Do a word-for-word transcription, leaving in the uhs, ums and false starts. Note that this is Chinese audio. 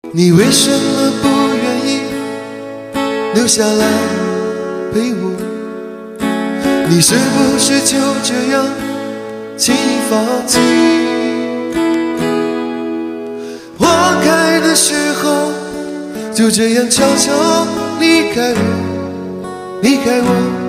你为什么不愿意留下来陪我？你是不是就这样轻易放弃？花开的时候就这样悄悄离开我，离开我。